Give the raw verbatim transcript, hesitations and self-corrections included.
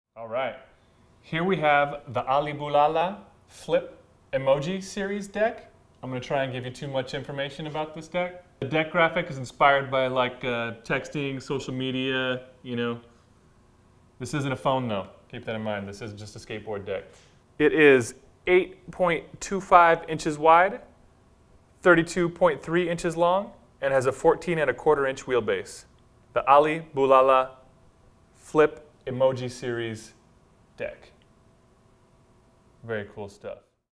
All right. Here we have the Ali Boulala Flip Emoji series deck. I'm going to try and give you too much information about this deck. The deck graphic is inspired by like uh, texting, social media, you know. This isn't a phone though. Keep that in mind. This is just a skateboard deck. It is eight point two five inches wide, thirty-two point three inches long, and has a fourteen and a quarter inch wheelbase. The Ali Boulala Flip Emoji series deck. Very cool stuff.